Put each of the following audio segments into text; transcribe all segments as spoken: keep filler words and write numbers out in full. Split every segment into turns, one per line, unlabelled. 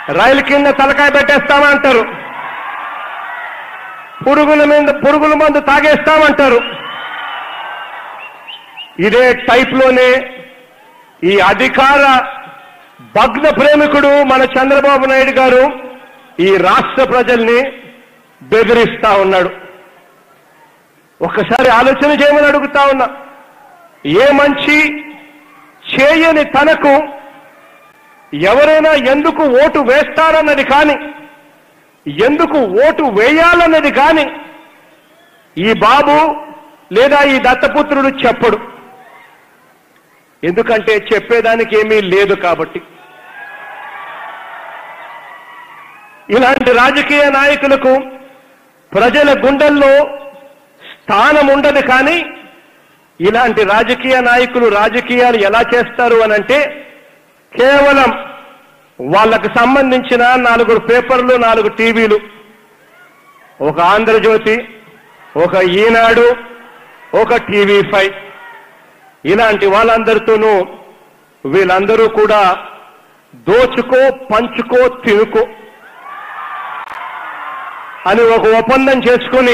రైలు కింద తలకాయ పెట్టేస్తామంటారు, పురుగుల మీద పురుగుల మందు తాగేస్తామంటారు. ఇదే టైప్లోనే ఈ అధికార భగ్న ప్రేమికుడు మన చంద్రబాబు నాయుడు గారు ఈ రాష్ట్ర ప్రజల్ని బెదిరిస్తా ఉన్నాడు. ఒక్కసారి ఆలోచన చేయమని అడుగుతా ఉన్నా. ఏ మంచి చేయని తనకు ఎవరైనా ఎందుకు ఓటు వేస్తారన్నది కానీ, ఎందుకు ఓటు వేయాలన్నది కానీ ఈ బాబు లేదా ఈ దత్తపుత్రుడు చెప్పడు. ఎందుకంటే చెప్పేదానికి ఏమీ లేదు కాబట్టి. ఇలాంటి రాజకీయ నాయకులకు ప్రజల గుండెల్లో స్థానం ఉండదు. కానీ ఇలాంటి రాజకీయ నాయకులు రాజకీయాలు ఎలా చేస్తారు అనంటే, కేవలం వాళ్ళకు సంబంధించిన నాలుగు పేపర్లు, నాలుగు టీవీలు, ఒక ఆంధ్రజ్యోతి, ఒక ఈనాడు, ఒక టీవీ ఫైవ్, ఇలాంటి వాళ్ళందరితోనూ వీళ్ళందరూ కూడా దోచుకో, పంచుకో, తినుకో అని ఒక ఒప్పందం చేసుకుని,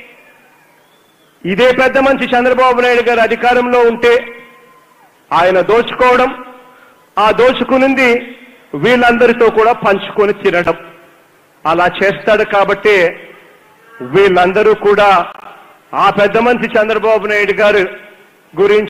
ఇదే పెద్ద మనిషి చంద్రబాబు నాయుడు గారు అధికారంలో ఉంటే ఆయన దోచుకోవడం, ఆ దోచుకునింది వీళ్ళందరితో కూడా పంచుకొని తినడం అలా చేస్తాడు. కాబట్టి వీళ్ళందరూ కూడా ఆ పెద్ద మనిషి చంద్రబాబు నాయుడు గారు గురించి